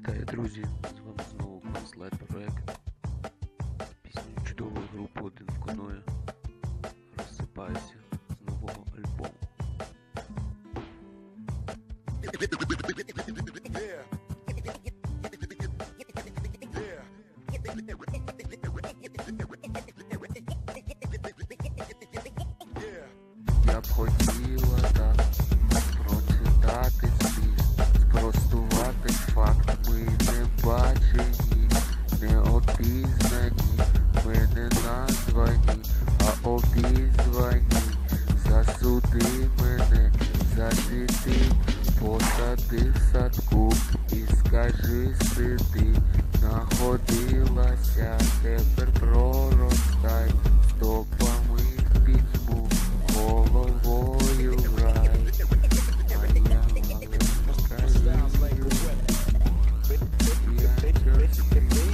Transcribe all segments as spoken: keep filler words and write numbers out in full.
Вітаю, друзі! З вами знову Конслайд проект. Пісню чудової групи один виконує "Розсипаюся" з нового альбому. Я б хотіла так прочитати світ, спростувати факт. Ми не бачені, не опізнані, ми не названі, а обізвані. Засуди мене, засвіти, посади в садку і скажи сиди. Находилася, тепер проростай, стопами в пітьму, головою в рай. Моя маленька вірю, я чорствію.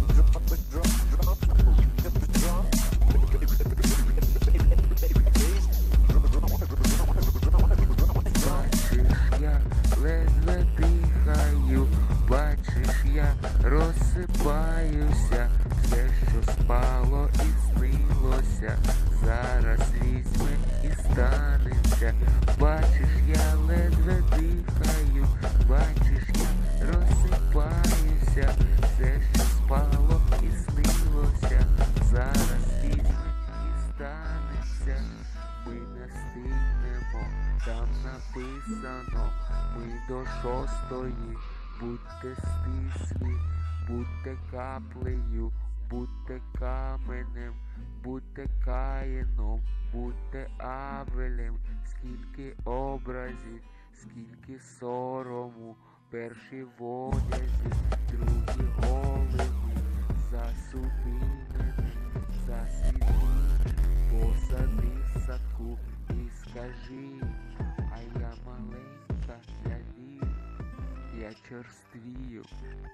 Бачиш, я ледве дихаю, бачиш, я розсипаюся. Все, що спало і снилося, зараз візьме і станеться. Бачиш, я ледве дихаю, бачиш, я розсипаюся. Все, що спало і снилося, зараз візьме і станеться. Ми не стигнемо, там написано, ми до шостої. Будьте стислі, будьте каплею, будьте каменем, будьте Каїном, будьте Авелем. Скільки образів, скільки сорому, перші в одязі, другі голими. Засуди мене, засвіти, посади в садку і скажи, а я маленька, я вірю, я черствію.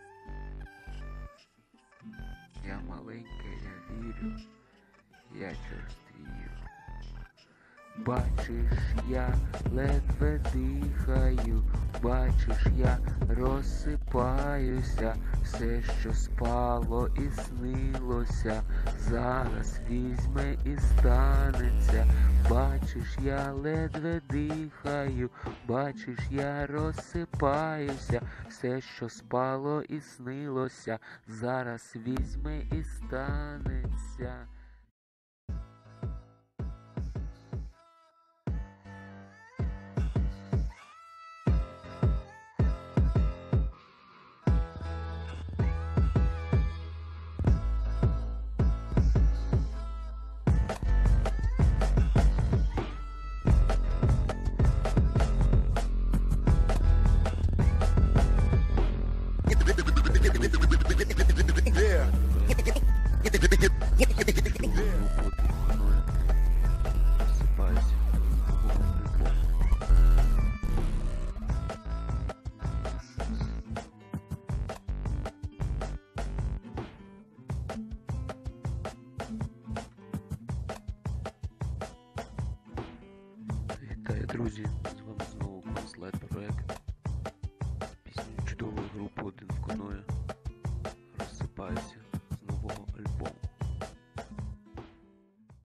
Я маленька, я вірю, я черствію. Бачиш, я ледве дихаю, бачиш, я розсипаюся. Все, що спало і снилося, зараз візьме і станеться. Бачиш, я ледве дихаю, бачиш, я розсипаюся. Все, що спало і снилося, зараз візьме і станеться. Вітаю, друзі!